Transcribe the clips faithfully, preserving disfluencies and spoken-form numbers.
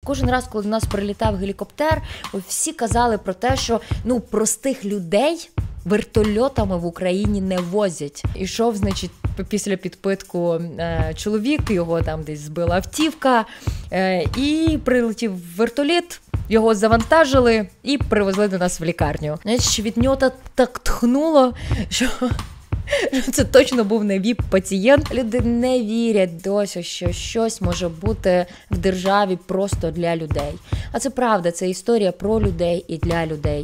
кожен раз, коли до нас прилітав гелікоптер, всі казали про те, що ну простих людей вертольотами в Україні не возять. Ішов, значить, після підпитку е, чоловік, його там десь збила автівка, е, і прилетів вертоліт, його завантажили і привезли до нас в лікарню. Значить, від нього так тхнуло, що це точно був не віп-пацієнт. Люди не вірять досі, що щось може бути в державі просто для людей. А це правда, це історія про людей і для людей.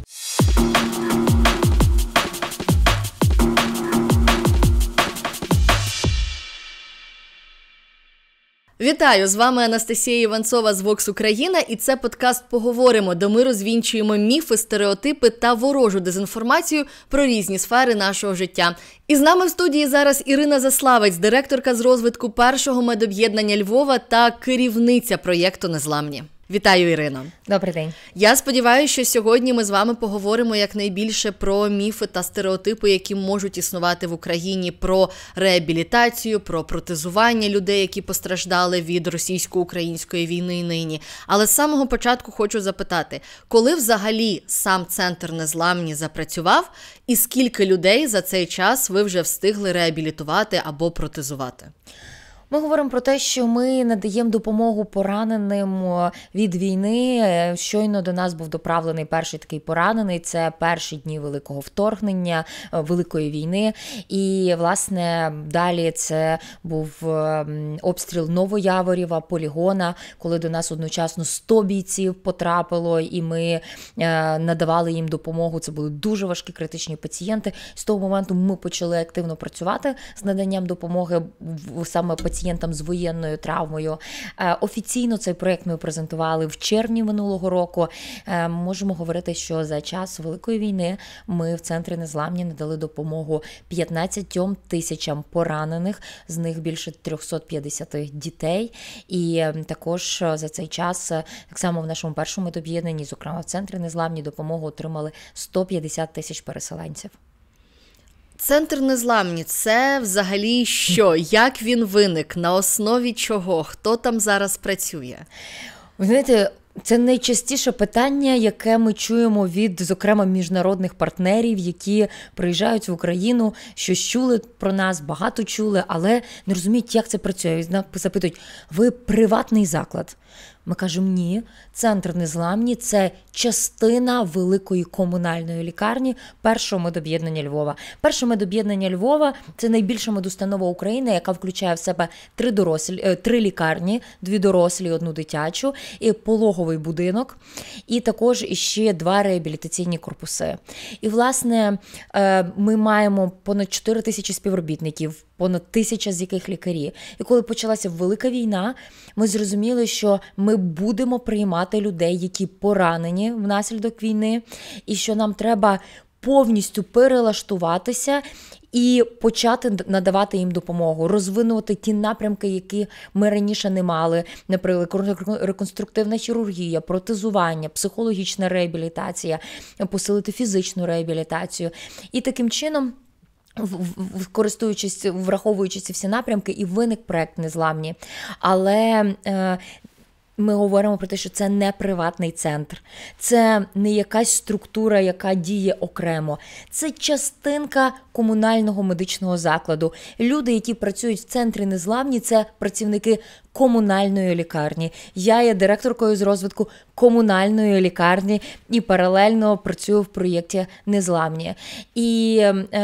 Вітаю! З вами Анастасія Іванцова з Vox Україна, і це подкаст «Поговоримо», де ми розвінчуємо міфи, стереотипи та ворожу дезінформацію про різні сфери нашого життя. І з нами в студії зараз Ірина Заславець, директорка з розвитку першого медоб'єднання Львова та керівниця проєкту «Незламні». Вітаю, Ірино. Добрий день. Я сподіваюся, що сьогодні ми з вами поговоримо якнайбільше про міфи та стереотипи, які можуть існувати в Україні, про реабілітацію, про протезування людей, які постраждали від російсько-української війни нині. Але з самого початку хочу запитати, коли взагалі сам центр «Незламні» запрацював і скільки людей за цей час ви вже встигли реабілітувати або протезувати? Ми говоримо про те, що ми надаємо допомогу пораненим від війни. Щойно до нас був доправлений перший такий поранений. Це перші дні великого вторгнення, великої війни. І, власне, далі це був обстріл Новояворєва, полігона, коли до нас одночасно сто бійців потрапило, і ми надавали їм допомогу. Це були дуже важкі критичні пацієнти. З того моменту ми почали активно працювати з наданням допомоги саме пацієнтам, пацієнтам з воєнною травмою. Офіційно цей проєкт ми презентували в червні минулого року. Можемо говорити, що за час Великої війни ми в Центрі «Незламні» надали допомогу п'ятнадцятьом тисячам поранених, з них більше триста п'ятдесят дітей. І також за цей час, так само в нашому першому медоб'єднанні, зокрема в Центрі «Незламні», допомогу отримали сто п'ятдесят тисяч переселенців. Центр «Незламні» – це взагалі що? Як він виник? На основі чого? Хто там зараз працює? Ви знаєте, це найчастіше питання, яке ми чуємо від, зокрема, міжнародних партнерів, які приїжджають в Україну, що чули про нас, багато чули, але не розуміють, як це працює. Запитують, ви приватний заклад? Ми кажемо, ні, Центр «Незламні» – це частина великої комунальної лікарні першого медоб'єднання Львова. Перше медоб'єднання Львова – це найбільша медустанова України, яка включає в себе три, дорослі, три лікарні, дві дорослі, одну дитячу, і пологовий будинок, і також іще два реабілітаційні корпуси. І, власне, ми маємо понад чотири тисячі співробітників, понад тисяча з яких лікарі. І коли почалася Велика війна, ми зрозуміли, що ми будемо приймати людей, які поранені внаслідок війни, і що нам треба повністю перелаштуватися і почати надавати їм допомогу, розвинути ті напрямки, які ми раніше не мали, наприклад, реконструктивна хірургія, протезування, психологічна реабілітація, посилити фізичну реабілітацію. І таким чином, користуючись, враховуючи ці всі напрямки, і виник проєкт «Незламні». Але е, ми говоримо про те, що це не приватний центр, це не якась структура, яка діє окремо. Це частинка комунального медичного закладу. Люди, які працюють в Центрі «Незламні», це працівники комунальної лікарні. Я є директоркою з розвитку комунальної лікарні і паралельно працюю в проєкті «Незламні». І,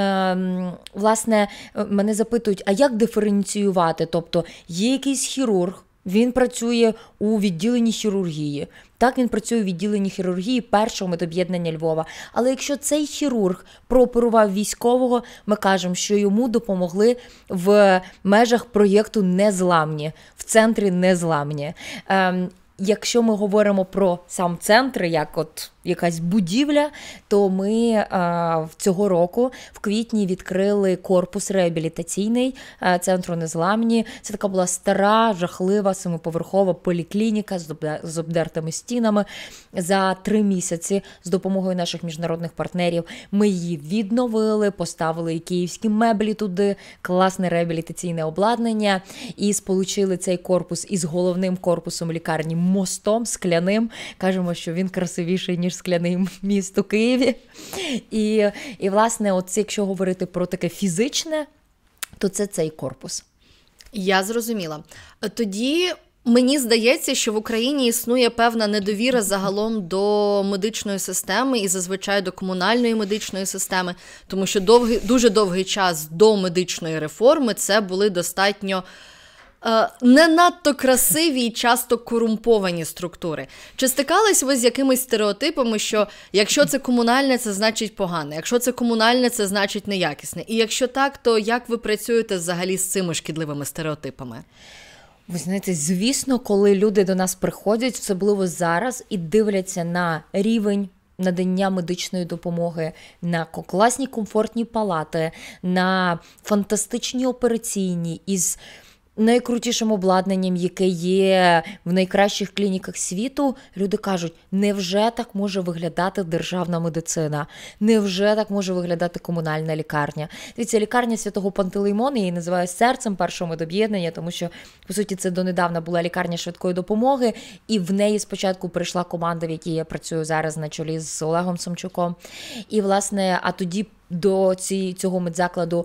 е, власне, мене запитують, а як диференціювати? Тобто, є якийсь хірург, він працює у відділенні хірургії. Так, він працює у відділенні хірургії першого медоб'єднання Львова. Але якщо цей хірург прооперував військового, ми кажемо, що йому допомогли в межах проєкту «Незламні», в Центрі «Незламні». Ем, якщо ми говоримо про сам центр, як от якась будівля, то ми а, цього року в квітні відкрили корпус реабілітаційний а, Центру «Незламні». Це така була стара, жахлива, семиповерхова поліклініка з, з обдертими стінами. За три місяці з допомогою наших міжнародних партнерів ми її відновили, поставили і київські меблі туди, класне реабілітаційне обладнання і сполучили цей корпус із головним корпусом лікарні мостом скляним. Кажемо, що він красивіший, ніж скляний міст у Києві. І, і власне, от якщо говорити про таке фізичне, то це цей корпус. Я зрозуміла. Тоді мені здається, що в Україні існує певна недовіра загалом до медичної системи і зазвичай до комунальної медичної системи, тому що довгий, дуже довгий час до медичної реформи це були достатньо е, не надто красиві і часто корумповані структури. Чи стикались ви з якимись стереотипами, що якщо це комунальне, це значить погане, якщо це комунальне, це значить неякісне? І якщо так, то як ви працюєте взагалі з цими шкідливими стереотипами? Ви знаєте, звісно, коли люди до нас приходять, особливо зараз, і дивляться на рівень надання медичної допомоги, на класні комфортні палати, на фантастичні операційні із найкрутішим обладнанням, яке є в найкращих клініках світу, люди кажуть, невже так може виглядати державна медицина? Невже так може виглядати комунальна лікарня? Дивіться, лікарня Святого Пантелеймона, я її називаю серцем першого медоб'єднання, тому що, по суті, це донедавна була лікарня швидкої допомоги, і в неї спочатку прийшла команда, в якій я працюю зараз на чолі з Олегом Самчуком. І, власне, а тоді до цього медзакладу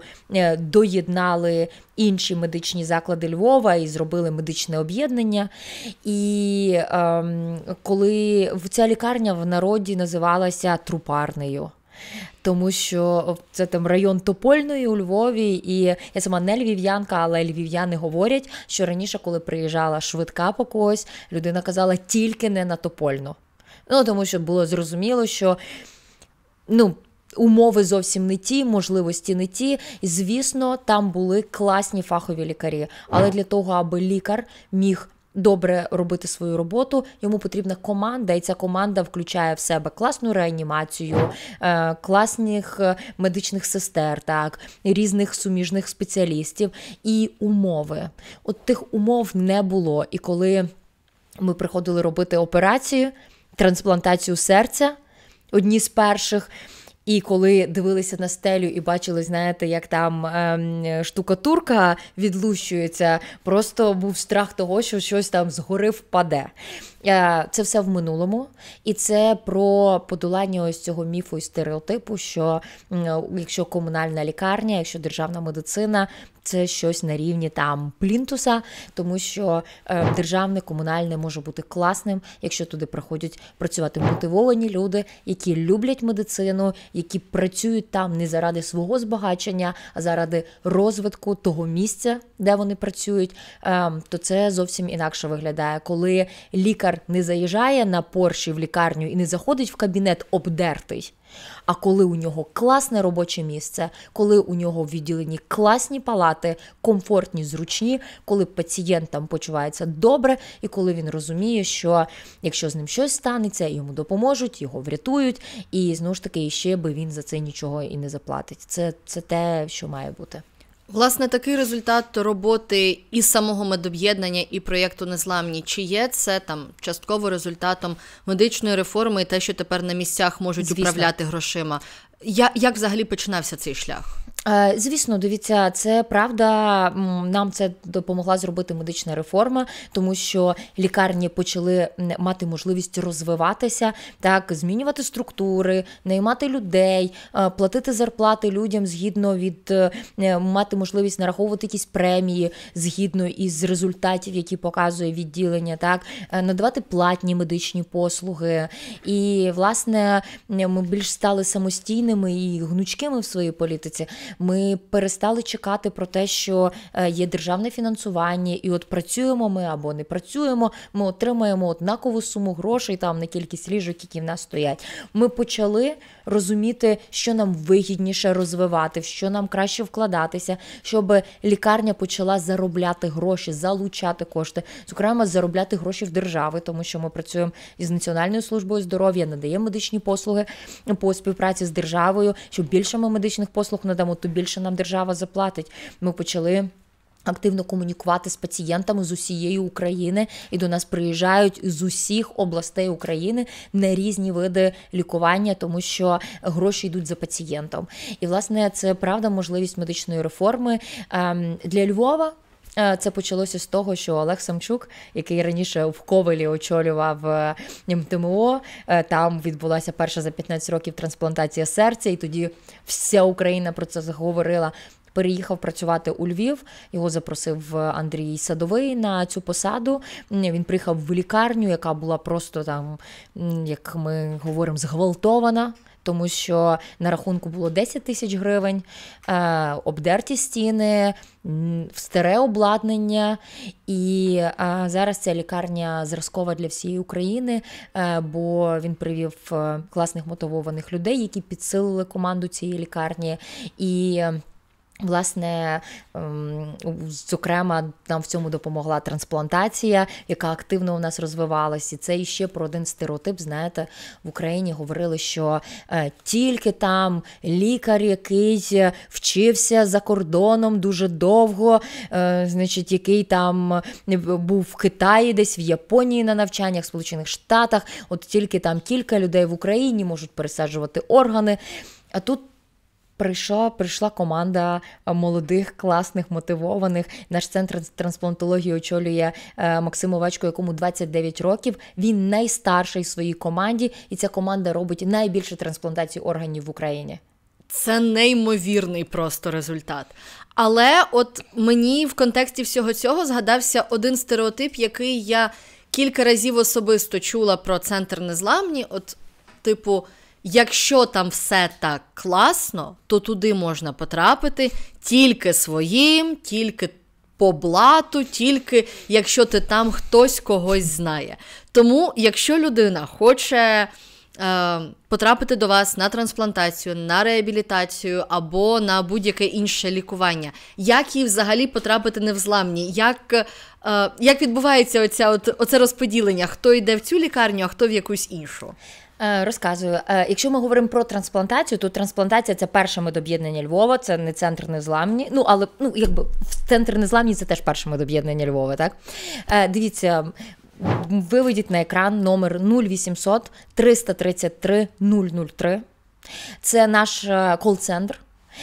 доєднали інші медичні заклади Львова і зробили медичне об'єднання. І ем, коли ця лікарня в народі називалася трупарнею, тому що це там район Топольної у Львові, і я сама не львів'янка, але львів'яни говорять, що раніше, коли приїжджала швидка по когось, людина казала тільки не на Топольну. Ну, тому що було зрозуміло, що, ну, умови зовсім не ті, можливості не ті. І, звісно, там були класні фахові лікарі. Але для того, аби лікар міг добре робити свою роботу, йому потрібна команда, і ця команда включає в себе класну реанімацію, класних медичних сестер, так, різних суміжних спеціалістів і умови. От тих умов не було. І коли ми приходили робити операцію, трансплантацію серця, одні з перших, і коли дивилися на стелю і бачили, знаєте, як там ем, штукатурка відлущується, просто був страх того, що щось там згори впаде. Е, це все в минулому. І це про подолання ось цього міфу і стереотипу, що е, якщо комунальна лікарня, якщо державна медицина, це щось на рівні там плінтуса, тому що е, державне, комунальне може бути класним, якщо туди приходять працювати мотивовані люди, які люблять медицину, які працюють там не заради свого збагачення, а заради розвитку того місця, де вони працюють, е, то це зовсім інакше виглядає. Коли лікар не заїжджає на Порші в лікарню і не заходить в кабінет обдертий, а коли у нього класне робоче місце, коли у нього в відділенні класні палати, комфортні, зручні, коли пацієнт там почувається добре, і коли він розуміє, що якщо з ним щось станеться, йому допоможуть, його врятують, і знову ж таки, ще би він за це нічого і не заплатить. Це, це те, що має бути. Власне, такий результат роботи і самого медоб'єднання, і проєкту «Незламні», чи є це там частково результатом медичної реформи і те, що тепер на місцях можуть Звісно. управляти грошима? Я, як взагалі починався цей шлях? Звісно, дивіться, це правда, нам це допомогла зробити медична реформа, тому що лікарні почали мати можливість розвиватися, так, змінювати структури, наймати людей, платити зарплати людям згідно від, мати можливість нараховувати якісь премії згідно із результатів, які показує відділення, так, надавати платні медичні послуги. І, власне, ми більш стали самостійними і гнучкими в своїй політиці. Ми перестали чекати про те, що є державне фінансування, і от працюємо ми або не працюємо, ми отримаємо однакову суму грошей там на кількість ліжок, які в нас стоять. Ми почали розуміти, що нам вигідніше розвивати, в що нам краще вкладатися, щоб лікарня почала заробляти гроші, залучати кошти, зокрема, заробляти гроші в держави, тому що ми працюємо із Національною службою здоров'я, надаємо медичні послуги по співпраці з державою. Що більше ми медичних послуг надамо, то більше нам держава заплатить. Ми почали активно комунікувати з пацієнтами з усієї України, і до нас приїжджають з усіх областей України на різні види лікування, тому що гроші йдуть за пацієнтом. І, власне, це правда можливість медичної реформи для Львова. Це почалося з того, що Олег Самчук, який раніше в Ковелі очолював ем те ем о, там відбулася перша за п'ятнадцять років трансплантація серця, і тоді вся Україна про це заговорила. Переїхав працювати у Львів, його запросив Андрій Садовий на цю посаду. Він приїхав в лікарню, яка була просто там, як ми говоримо, зґвалтована, тому що на рахунку було десять тисяч гривень, е, обдерті стіни, старе обладнання. І е, зараз ця лікарня зразкова для всієї України, е, бо він привів класних мотивованих людей, які підсилили команду цієї лікарні. І власне, зокрема, нам в цьому допомогла трансплантація, яка активно у нас розвивалася. І це іще про один стереотип. Знаєте, в Україні говорили, що е, тільки там лікар, який вчився за кордоном дуже довго, е, значить, який там був в Китаї, десь в Японії на навчаннях, в Сполучених Штатах, от тільки там кілька людей в Україні можуть пересаджувати органи. А тут Прийшла, прийшла команда молодих, класних, мотивованих. Наш центр трансплантології очолює Максим Овечко, якому двадцять дев'ять років. Він найстарший в своїй команді, і ця команда робить найбільше трансплантацій органів в Україні. Це неймовірний просто результат. Але от мені в контексті всього цього згадався один стереотип, який я кілька разів особисто чула про центр незламні. От, типу, якщо там все так класно, то туди можна потрапити тільки своїм, тільки по блату, тільки якщо ти там хтось когось знає. Тому, якщо людина хоче е, потрапити до вас на трансплантацію, на реабілітацію або на будь-яке інше лікування, як їй взагалі потрапити невзламні? Як, е, як відбувається оця, от, оце розподілення? Хто йде в цю лікарню, а хто в якусь іншу? Розказую. Якщо ми говоримо про трансплантацію, то трансплантація – це перше медоб'єднання Львова, це не центр незламні. Ну, але, ну, якби, центр незламні – це теж перше медоб'єднання Львова, так? Дивіться, виведіть на екран номер нуль вісімсот триста тридцять три нуль нуль три. Це наш кол-центр.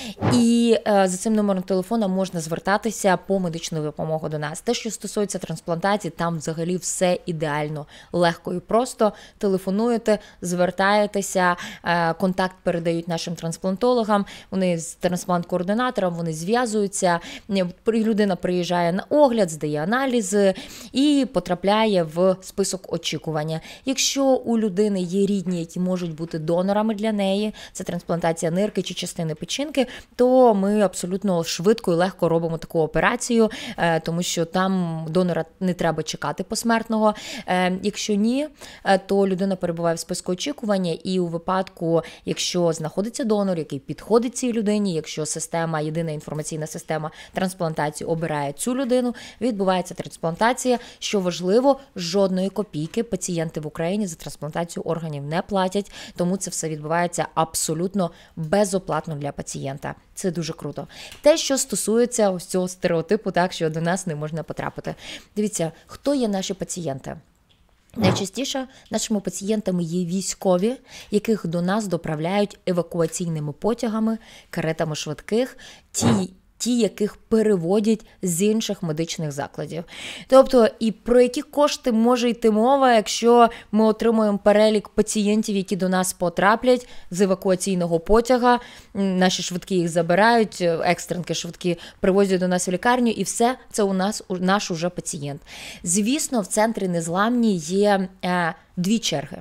І е, за цим номером телефона можна звертатися по медичну допомогу до нас. Те, що стосується трансплантації, там взагалі все ідеально, легко і просто. Телефонуєте, звертаєтеся, е, контакт передають нашим трансплантологам, вони з трансплант-координатором, вони зв'язуються, людина приїжджає на огляд, здає аналізи і потрапляє в список очікування. Якщо у людини є рідні, які можуть бути донорами для неї, це трансплантація нирки чи частини печінки, то ми абсолютно швидко і легко робимо таку операцію, тому що там донора не треба чекати посмертного. Якщо ні, то людина перебуває в списку очікування, і у випадку, якщо знаходиться донор, який підходить цій людині, якщо система, єдина інформаційна система трансплантації обирає цю людину, відбувається трансплантація. Що важливо, жодної копійки пацієнти в Україні за трансплантацію органів не платять, тому це все відбувається абсолютно безоплатно для пацієнта. Це дуже круто. Те, що стосується ось цього стереотипу, так, що до нас не можна потрапити. Дивіться, хто є наші пацієнти? Найчастіше нашими пацієнтами є військові, яких до нас доправляють евакуаційними потягами, каретами швидких, ті, ті, яких переводять з інших медичних закладів. Тобто, і про які кошти може йти мова, якщо ми отримуємо перелік пацієнтів, які до нас потраплять з евакуаційного потяга, наші швидкі їх забирають, екстренки швидкі привозять до нас в лікарню, і все це у нас, наш уже пацієнт. Звісно, в центрі незламні є е, дві черги.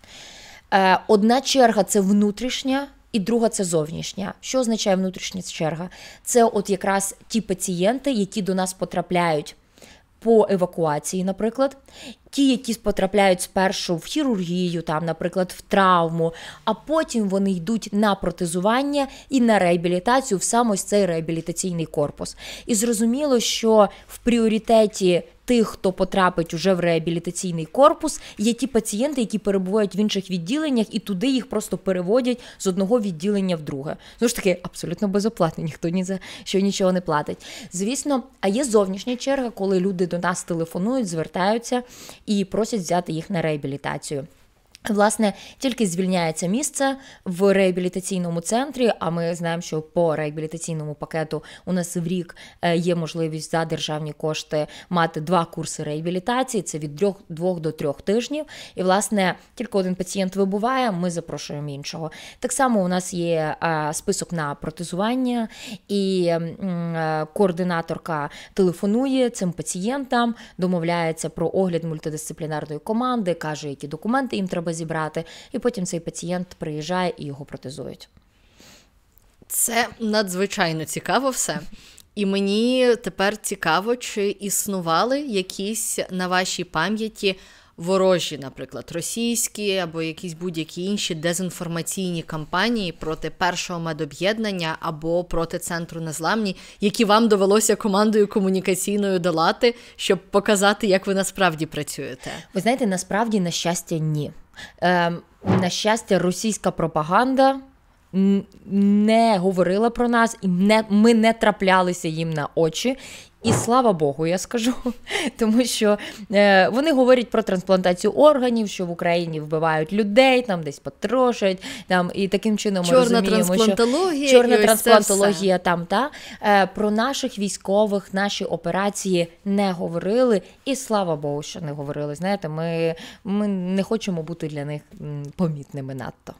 Е, одна черга – це внутрішня, і друга – це зовнішня. Що означає внутрішня черга? Це от якраз ті пацієнти, які до нас потрапляють по евакуації, наприклад, ті, які потрапляють спершу в хірургію, там, наприклад, в травму, а потім вони йдуть на протезування і на реабілітацію в сам ось цей реабілітаційний корпус. І зрозуміло, що в пріоритеті тих, хто потрапить уже в реабілітаційний корпус, є ті пацієнти, які перебувають в інших відділеннях, і туди їх просто переводять з одного відділення в друге. Знову ж таки, абсолютно безоплатно, ніхто ні за що нічого не платить. Звісно, а є зовнішня черга, коли люди до нас телефонують, звертаються і просять взяти їх на реабілітацію. Власне, тільки звільняється місце в реабілітаційному центрі, а ми знаємо, що по реабілітаційному пакету у нас в рік є можливість за державні кошти мати два курси реабілітації, це від двох до трьох тижнів. І, власне, тільки один пацієнт вибуває, ми запрошуємо іншого. Так само у нас є список на протезування, і координаторка телефонує цим пацієнтам, домовляється про огляд мультидисциплінарної команди, каже, які документи їм треба зібрати, і потім цей пацієнт приїжджає і його протезують. Це надзвичайно цікаво все. І мені тепер цікаво, чи існували якісь на вашій пам'яті ворожі, наприклад, російські або якісь будь-які інші дезінформаційні кампанії проти першого медоб'єднання або проти Центру Незламні, які вам довелося командою комунікаційною долати, щоб показати, як ви насправді працюєте? Ви знаєте, насправді, на щастя, ні. Е, на щастя, російська пропаганда не говорила про нас, і не, ми не траплялися їм на очі. І слава Богу, я скажу, тому що е, вони говорять про трансплантацію органів, що в Україні вбивають людей, там десь потрошать, там, і таким чином ми чорна розуміємо, трансплантологія, що чорна і трансплантологія там, та. Е, про наших військових, наші операції не говорили, і слава Богу, що не говорили. Знаєте, ми, ми не хочемо бути для них помітними надто.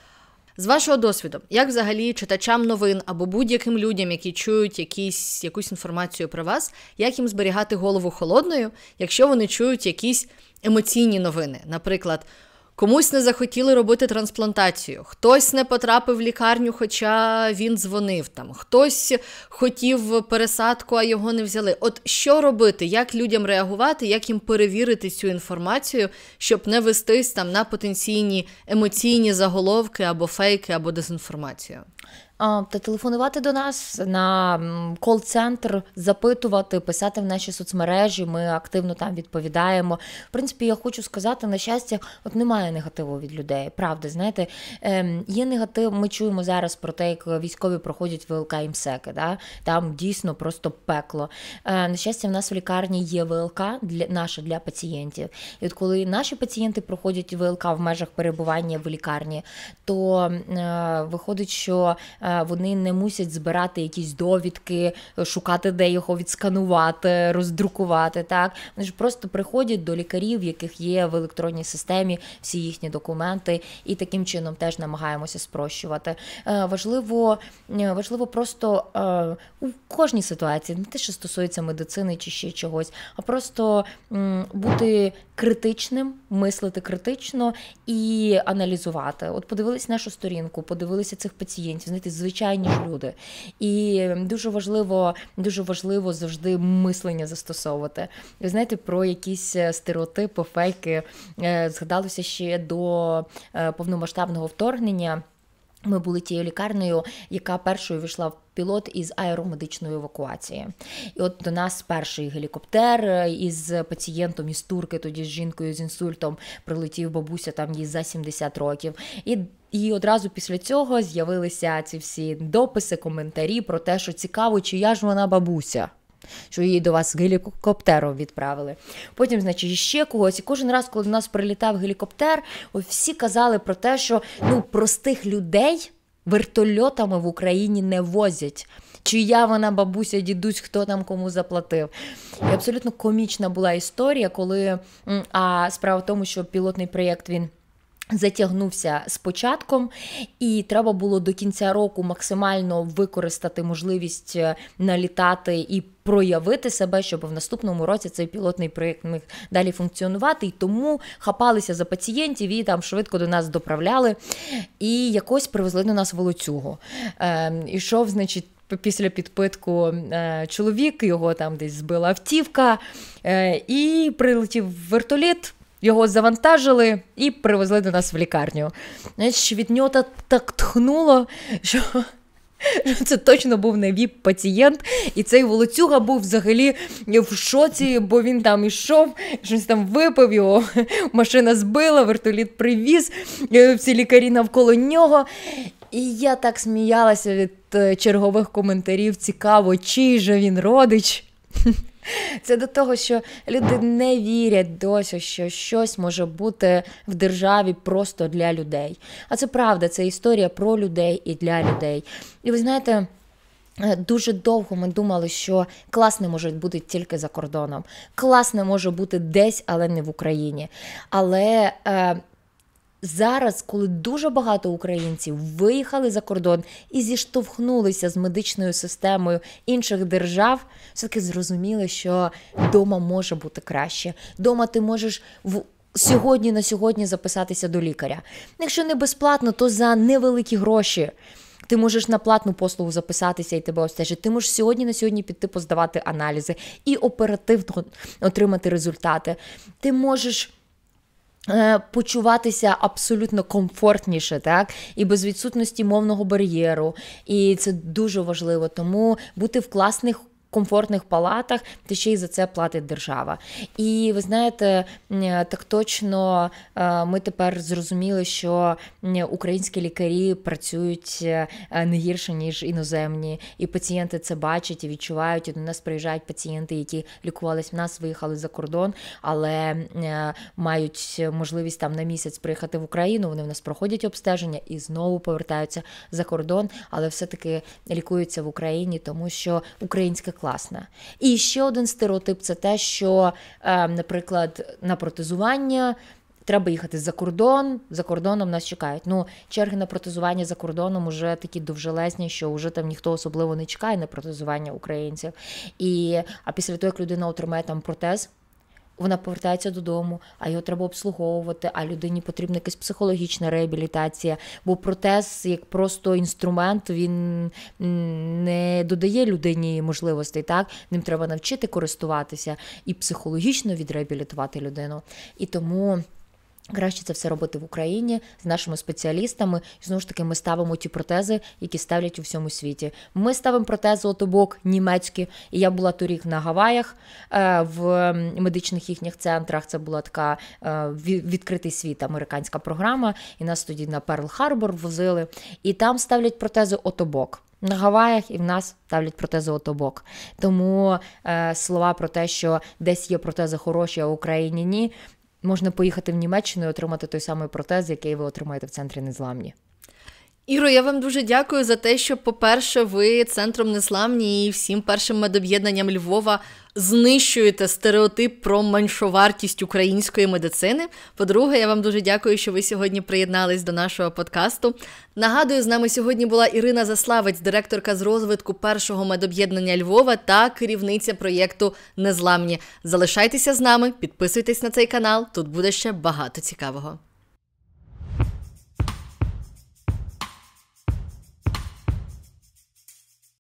З вашого досвіду, як взагалі читачам новин або будь-яким людям, які чують якісь, якусь інформацію про вас, як їм зберігати голову холодною, якщо вони чують якісь емоційні новини? Наприклад, комусь не захотіли робити трансплантацію, хтось не потрапив в лікарню, хоча він дзвонив там, хтось хотів пересадку, а його не взяли. От що робити, як людям реагувати, як їм перевірити цю інформацію, щоб не вестись там на потенційні емоційні заголовки або фейки, або дезінформацію? Та телефонувати до нас на кол-центр, запитувати, писати в наші соцмережі, ми активно там відповідаємо. В принципі, я хочу сказати, на щастя, от немає негативу від людей, правда, знаєте, є негатив, ми чуємо зараз про те, як військові проходять ВЛК і МСЕКи, да? Там дійсно просто пекло. На щастя, в нас в лікарні є ВЛК для, наша для пацієнтів. І от коли наші пацієнти проходять ВЛК в межах перебування в лікарні, то е, виходить, що вони не мусять збирати якісь довідки, шукати, де його відсканувати, роздрукувати. Так? Вони ж просто приходять до лікарів, в яких є в електронній системі всі їхні документи, і таким чином теж намагаємося спрощувати. Важливо, важливо просто у кожній ситуації, не те, що стосується медицини чи ще чогось, а просто бути критичним, мислити критично і аналізувати. От подивились нашу сторінку, подивилися цих пацієнтів, знаєте, звичайні ж люди. І дуже важливо, дуже важливо завжди мислення застосовувати. Ви знаєте, про якісь стереотипи, фейки згадалося ще до повномасштабного вторгнення. Ми були тією лікарнею, яка першою війшла в пілот із аеромедичної евакуації. І от до нас перший гелікоптер із пацієнтом із Турки, тоді з жінкою з інсультом, прилетів, бабуся, там їй за сімдесят років. І І одразу після цього з'явилися ці всі дописи, коментарі про те, що цікаво, чия ж вона бабуся, що її до вас гелікоптером відправили. Потім, значить, ще когось. І кожен раз, коли до нас прилітав гелікоптер, всі казали про те, що ну, простих людей вертольотами в Україні не возять. Чия вона бабуся, дідусь, хто там кому заплатив. І абсолютно комічна була історія, коли... А справа в тому, що пілотний проєкт, він затягнувся з початком, і треба було до кінця року максимально використати можливість налітати і проявити себе, щоб в наступному році цей пілотний проєкт міг далі функціонувати, і тому хапалися за пацієнтів і там швидко до нас доправляли, і якось привезли до нас волоцюгу. Е, ішов, значить, після підпитку е, чоловік, його там десь збила автівка, е, і прилетів вертоліт, його завантажили і привезли до нас в лікарню. Знаєш, від нього так тхнуло, що це точно був не віп-пацієнт. І цей волоцюга був взагалі в шоці, бо він там ішов, щось там випив, його машина збила, вертоліт привіз, всі лікарі навколо нього. І я так сміялася від чергових коментарів, цікаво, чий же він родич. Це до того, що люди не вірять досі, що щось може бути в державі просто для людей. А це правда, це історія про людей і для людей. І ви знаєте, дуже довго ми думали, що клас не може бути тільки за кордоном. Клас не може бути десь, але не в Україні. Але е, зараз, коли дуже багато українців виїхали за кордон і зіштовхнулися з медичною системою інших держав, все-таки зрозуміли, що вдома може бути краще. Вдома ти можеш в сьогодні на сьогодні записатися до лікаря. Якщо не безплатно, то за невеликі гроші. Ти можеш на платну послугу записатися і тебе обстежити. Ти можеш сьогодні на сьогодні піти поздавати аналізи і оперативно отримати результати. Ти можеш е, почуватися абсолютно комфортніше, так? І без відсутності мовного бар'єру. І це дуже важливо. Тому бути в класних комфортних палатах, та ще й за це платить держава. І ви знаєте, так точно ми тепер зрозуміли, що українські лікарі працюють не гірше, ніж іноземні. І пацієнти це бачать і відчувають. І до нас приїжджають пацієнти, які лікувались в нас, виїхали за кордон, але мають можливість там на місяць приїхати в Україну, вони в нас проходять обстеження і знову повертаються за кордон, але все-таки лікуються в Україні, тому що українська класна. І ще один стереотип – це те, що, е, наприклад, на протезування треба їхати за кордон, за кордоном нас чекають. Ну, черги на протезування за кордоном вже такі довжелезні, що вже там ніхто особливо не чекає на протезування українців. І, а після того, як людина отримає там протез, вона повертається додому, а його треба обслуговувати, а людині потрібна якась психологічна реабілітація, бо протез, як просто інструмент, він не додає людині можливостей, так? Ним треба навчити користуватися і психологічно відреабілітувати людину. І тому краще це все робити в Україні з нашими спеціалістами. І знову ж таки, ми ставимо ті протези, які ставлять у всьому світі. Ми ставимо протези отобок німецькі. І я була торік на Гаваях в медичних їхніх центрах. Це була така відкритий світ, американська програма. І нас тоді на Перл-Харбор возили. І там ставлять протези отобок. На Гаваях і в нас ставлять протези отобок. Тому е, слова про те, що десь є протези хороші, а в Україні ні, можна поїхати в Німеччину і отримати той самий протез, який ви отримаєте в центрі Незламні. Іро, я вам дуже дякую за те, що, по-перше, ви Центром Незламні і всім першим медоб'єднанням Львова знищуєте стереотип про меншовартість української медицини. По-друге, я вам дуже дякую, що ви сьогодні приєднались до нашого подкасту. Нагадую, з нами сьогодні була Ірина Заславець, директорка з розвитку першого медоб'єднання Львова та керівниця проєкту Незламні. Залишайтеся з нами, підписуйтесь на цей канал, тут буде ще багато цікавого.